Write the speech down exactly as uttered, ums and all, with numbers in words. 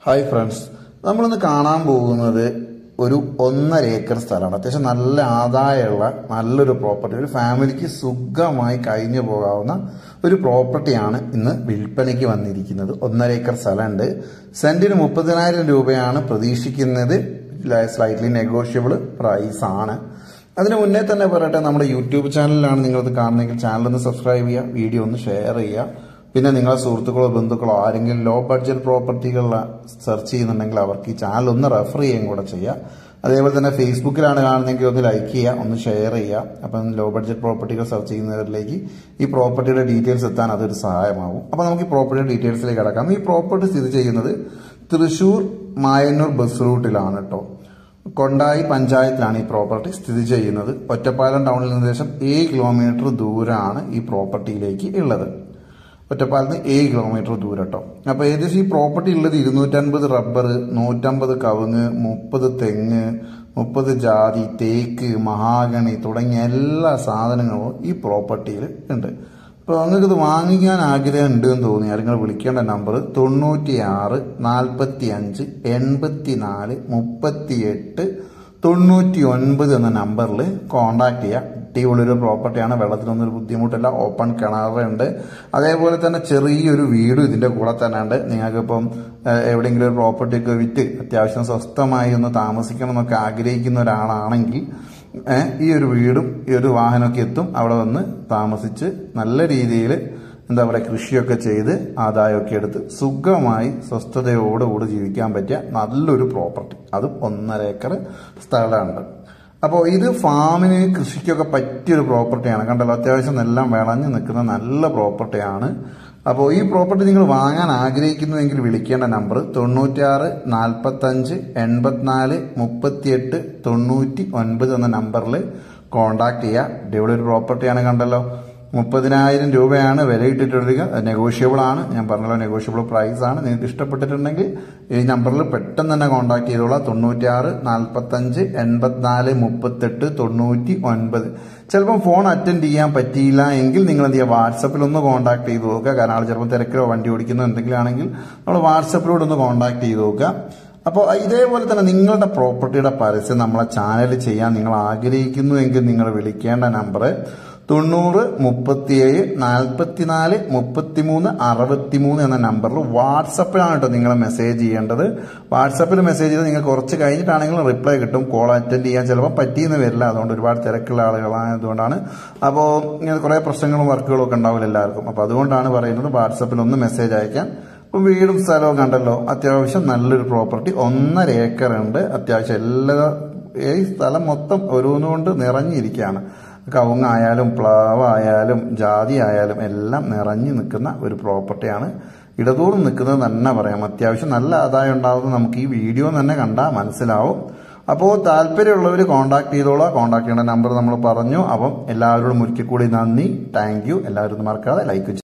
Hi friends, നമ്മളിന്ന് കാണാൻ പോകുന്നത് ഒരു ഒന്നര ഏക്കർ സ്ഥലമാണ്. അത്യാവശ്യം നല്ല ആദായമുള്ള നല്ലൊരു പ്രോപ്പർട്ടി, ഒരു ഫാമിലിക്ക് സുഖമായി കഴിഞ്ഞു പോകാവുന്ന ഒരു പ്രോപ്പർട്ടിയാണ് ഇന്ന് വിൽപ്പനയ്ക്ക് വന്നിരിക്കുന്നത്. ഒന്നര ഏക്കർ സ്ഥലമുണ്ട്. സെന്റിന് മുപ്പതിനായിരം രൂപയാണ് പ്രതീക്ഷിക്കുന്നത്. സ്ലൈറ്റ്ലി നെഗോഷ്യബിൾ പ്രൈസ് ആണ്. അതിന് മുന്നേ തന്നെ പറയട്ടെ, നമ്മുടെ യൂട്യൂബ് ചാനലിലാണ് നിങ്ങളിത് കാണുന്നതെങ്കിൽ ചാനൽ ഒന്ന് സബ്സ്ക്രൈബ് ചെയ്യുക, വീഡിയോ ഒന്ന് ഷെയർ ചെയ്യുക. പിന്നെ നിങ്ങളെ സുഹൃത്തുക്കളോ ബന്ധുക്കളോ ആരെങ്കിലും ലോ ബഡ്ജറ്റ് പ്രോപ്പർട്ടികൾ സെർച്ച് ചെയ്യുന്നുണ്ടെങ്കിൽ അവർക്ക് ഈ ചാനൽ ഒന്ന് റെഫർ ചെയ്യുകയും കൂടെ ചെയ്യുക. അതേപോലെ തന്നെ ഫേസ്ബുക്കിലാണ് കാണുന്നതെങ്കിൽ ഒന്ന് ലൈക്ക് ചെയ്യുക, ഒന്ന് ഷെയർ ചെയ്യുക. അപ്പം ലോ ബഡ്ജറ്റ് പ്രോപ്പർട്ടികൾ സെർച്ച് ചെയ്യുന്നവരിലേക്ക് ഈ പ്രോപ്പർട്ടിയുടെ ഡീറ്റെയിൽസ് എത്താൻ അതൊരു സഹായമാകും. അപ്പം നമുക്ക് ഈ പ്രോപ്പർട്ടിയുടെ ഡീറ്റെയിൽസിലേക്ക് കടക്കാം. ഈ പ്രോപ്പർട്ടി സ്ഥിതി ചെയ്യുന്നത് തൃശൂർ മായന്നൂർ ബസ് റൂട്ടിലാണ് കേട്ടോ. കൊണ്ടായി പഞ്ചായത്തിലാണ് ഈ പ്രോപ്പർട്ടി സ്ഥിതി ചെയ്യുന്നത്. ഒറ്റപ്പാലം ടൗണിൽ നിന്ന് ഏകദേശം ഏഴ് കിലോമീറ്റർ ദൂരമാണ് ഈ പ്രോപ്പർട്ടിയിലേക്ക് ഉള്ളത്. ഒറ്റപ്പാലത്ത് ഏഴ് കിലോമീറ്റർ ദൂരം കേട്ടോ. അപ്പോൾ ഏകദേശം ഈ പ്രോപ്പർട്ടി ഉള്ളത് ഇരുന്നൂറ്റൻപത് റബ്ബർ, നൂറ്റമ്പത് കവുങ്ങ്, മുപ്പത് തെങ്ങ്, മുപ്പത് ജാതി, തേക്ക്, മഹാഗണി തുടങ്ങിയ എല്ലാ സാധനങ്ങളും ഈ പ്രോപ്പർട്ടിയിൽ ഉണ്ട്. അപ്പോൾ നിങ്ങൾക്ക് ഇത് വാങ്ങിക്കാൻ ആഗ്രഹം ഉണ്ട് എന്ന് തോന്നിയാൽ നിങ്ങൾ വിളിക്കേണ്ട നമ്പർ തൊണ്ണൂറ്റി ആറ് നാൽപ്പത്തി അഞ്ച് എൺപത്തി നാല് മുപ്പത്തി എട്ട് തൊണ്ണൂറ്റി ഒൻപത് എന്ന നമ്പറിൽ കോൺടാക്ട് ചെയ്യുക. അടിപൊളിയൊരു പ്രോപ്പർട്ടിയാണ്. വെള്ളത്തിനൊന്നും ഒരു ബുദ്ധിമുട്ടില്ല. ഓപ്പൺ കിണറുണ്ട്. അതേപോലെ തന്നെ ചെറിയൊരു വീടും ഇതിന്റെ കൂടെ തന്നെ ഉണ്ട്. നിങ്ങൾക്കിപ്പം എവിടെയെങ്കിലും ഒരു പ്രോപ്പർട്ടി ഒക്കെ വിറ്റ് അത്യാവശ്യം സ്വസ്ഥമായി ഒന്ന് താമസിക്കണം എന്നൊക്കെ ആഗ്രഹിക്കുന്ന ഒരാളാണെങ്കിൽ ഈ ഒരു വീടും ഈ ഒരു വാഹനമൊക്കെ എത്തും. അവിടെ വന്ന് താമസിച്ച് നല്ല രീതിയിൽ എന്താ പറയുക, കൃഷിയൊക്കെ ചെയ്ത് ആദായമൊക്കെ എടുത്ത് സുഖമായി സ്വസ്ഥതയോടുകൂടി ജീവിക്കാൻ പറ്റിയ നല്ലൊരു പ്രോപ്പർട്ടി, അതും ഒന്നര ഏക്കർ സ്ഥലമുണ്ട്. അപ്പോൾ ഇത് ഫാമിന് കൃഷിക്കൊക്കെ പറ്റിയൊരു പ്രോപ്പർട്ടിയാണ്. കണ്ടല്ലോ, അത്യാവശ്യം എല്ലാം വിളഞ്ഞ് നിൽക്കുന്ന നല്ല പ്രോപ്പർട്ടിയാണ്. അപ്പോൾ ഈ പ്രോപ്പർട്ടി നിങ്ങൾ വാങ്ങാൻ ആഗ്രഹിക്കുന്നുവെങ്കിൽ വിളിക്കേണ്ട നമ്പർ തൊണ്ണൂറ്റാറ് നാൽപ്പത്തഞ്ച് എൺപത്തിനാല് മുപ്പത്തിയെട്ട് തൊണ്ണൂറ്റി ഒൻപത് എന്ന നമ്പറിൽ കോൺടാക്ട് ചെയ്യുക. ഇവിടെ ഒരു പ്രോപ്പർട്ടിയാണ്. കണ്ടല്ലോ, മുപ്പതിനായിരം രൂപയാണ് വില ഇട്ടിട്ടുള്ളത്. നെഗോഷ്യബിൾ ആണ്. ഞാൻ പറഞ്ഞല്ലോ, നെഗോഷ്യബിൾ പ്രൈസ് ആണ്. നിങ്ങൾക്ക് ഇഷ്ടപ്പെട്ടിട്ടുണ്ടെങ്കിൽ ഈ നമ്പറിൽ പെട്ടെന്ന് തന്നെ കോൺടാക്ട് ചെയ്തോളാം. തൊണ്ണൂറ്റാറ് നാൽപ്പത്തഞ്ച് എൺപത്തിനാല് മുപ്പത്തെട്ട് തൊണ്ണൂറ്റി ഒൻപത്. ചിലപ്പം ഫോൺ അറ്റൻഡ് ചെയ്യാൻ പറ്റിയില്ല എങ്കിൽ നിങ്ങൾ എന്ത് ചെയ്യുക, വാട്സപ്പിൽ ഒന്ന് കോൺടാക്ട് ചെയ്ത് നോക്കുക. കാരണം ആൾ ചിലപ്പോൾ തിരക്കിലോ വണ്ടി ഓടിക്കുന്നോ എന്തെങ്കിലും ആണെങ്കിൽ നമ്മൾ വാട്സപ്പിലൂടെ ഒന്ന് കോൺടാക്ട് ചെയ്ത് നോക്കുക. അപ്പോൾ ഇതേപോലെ തന്നെ നിങ്ങളുടെ പ്രോപ്പർട്ടിയുടെ പരസ്യം നമ്മളെ ചാനൽ ചെയ്യാൻ നിങ്ങൾ ആഗ്രഹിക്കുന്നുവെങ്കിൽ നിങ്ങൾ വിളിക്കേണ്ട നമ്പർ തൊണ്ണൂറ് മുപ്പത്തിയേഴ് നാൽപ്പത്തിനാല് മുപ്പത്തിമൂന്ന് അറുപത്തിമൂന്ന് എന്ന നമ്പറിൽ വാട്സപ്പിലാണ് കേട്ടോ നിങ്ങൾ മെസ്സേജ് ചെയ്യേണ്ടത്. വാട്സപ്പിൽ മെസ്സേജ് ചെയ്ത് നിങ്ങൾ കുറച്ച് കഴിഞ്ഞിട്ടാണെങ്കിലും റിപ്ലൈ കിട്ടും. കോൾ അറ്റൻഡ് ചെയ്യാൻ ചിലപ്പോൾ പറ്റിയെന്ന് വരില്ല. അതുകൊണ്ട് ഒരുപാട് തിരക്കുള്ള ആളുകളായതുകൊണ്ടാണ്. അപ്പോൾ ഇങ്ങനെ കുറേ പ്രശ്നങ്ങളും വർക്കുകളും ഒക്കെ ഉണ്ടാവില്ല എല്ലാവർക്കും. അപ്പോൾ അതുകൊണ്ടാണ് പറയുന്നത് വാട്സപ്പിൽ ഒന്ന് മെസ്സേജ് അയക്കാൻ. ഇപ്പം വീടും സ്ഥലവും കണ്ടല്ലോ, അത്യാവശ്യം നല്ലൊരു പ്രോപ്പർട്ടി, ഒന്നര ഏക്കർ ഉണ്ട്. അത്യാവശ്യം എല്ലാ ഈ സ്ഥലം മൊത്തം ഓരോന്നുകൊണ്ട് നിറഞ്ഞിരിക്കുകയാണ്. കവുങ്ങായാലും പ്ലാവായാലും ജാതി ആയാലും എല്ലാം നിറഞ്ഞു നിൽക്കുന്ന ഒരു പ്രോപ്പർട്ടിയാണ്. ഇടതൂർന്ന് നിൽക്കുന്നത് തന്നെ പറയാം. അത്യാവശ്യം നല്ല ആദായം ഉണ്ടാവുന്നത് നമുക്ക് ഈ വീഡിയോ തന്നെ കണ്ടാൽ മനസ്സിലാവും. അപ്പോൾ താല്പര്യമുള്ളവർ കോൺടാക്ട് ചെയ്തോളാം. കോൺടാക്ട് ചെയ്യേണ്ട നമ്പർ നമ്മൾ പറഞ്ഞു. അപ്പം എല്ലാവരോടും ഒരിക്കൽ കൂടി നന്ദി, താങ്ക് യു. എല്ലാവരും മറക്കാതെ ലൈക്ക്